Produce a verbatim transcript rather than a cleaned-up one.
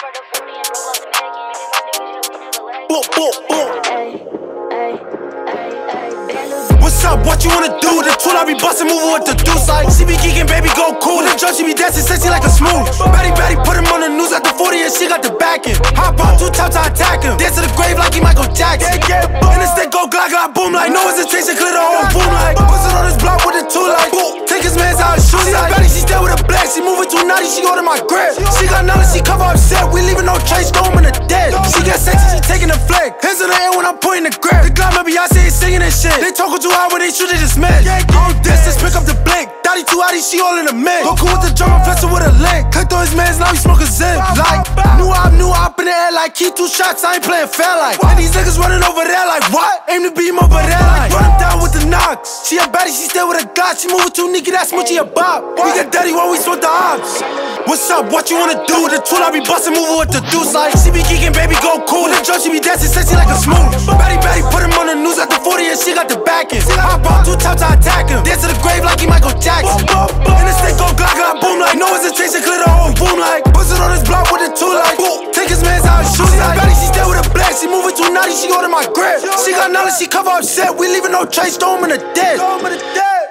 Boom, boom, boom. What's up? What you wanna do? The tool I be bustin', moving with the deuce like she be geeking, baby, go cool. The judge, she be dancing, sexy like a smooth. Baddie, Baddie, put him on the news at the forty and she got the backing. Hop on two tops, I attack him. Dance to the grave like he Michael Jackson. Yeah, yeah, and the stick go glock, glock, boom like no hesitation, clear the whole boom like. Bust it on his block with the tool like boom. Take his man's out, shoot like. Baddie, she stay with a black, she moving too naughty, she go to my grip. She got knowledge, she cover upset, we leaving no trace, throw him in the dead. She get sexy, she taking the flick. Hands in the air when I'm pointing the grip. The glamour Beyonce is singing and shit. They talking too hard when they shoot, they just miss. On this, let's pick up the blink. Daddy too hotty, she all in the mix. Go cool with the drum, I'm flexing with a link. Clicked on his mans, now he smoking zip. Like, new op, new op in the air, like key two shots, I ain't playing fair like. And these niggas running over there like what? Aim to beat him over there like. Run him down with the knocks. She a baddie, she stay with a god. She moving too sneaky, that smoochy a bop. We get dirty when we smoke the ops. What's up? What you wanna do? The tool I be bustin', moving with the deuce like she be geeking, baby, go cool. The judge, she be dancing, sexy like a smooth. Baddie, Baddie, put him on the news at the forty and she got the backing. Hop on two tops, I attack him. Dance to the grave like he Michael Jackson. And the stick go glock, glock, boom like no hesitation, clear the whole boom like. Bust it on his block with the tool like boom. Take his man's out, shoot like. Baddie, she stay with a black, she moving too naughty, she go to my grip. She got knowledge, she cover upset, we leaving no trace, throw him in the dead.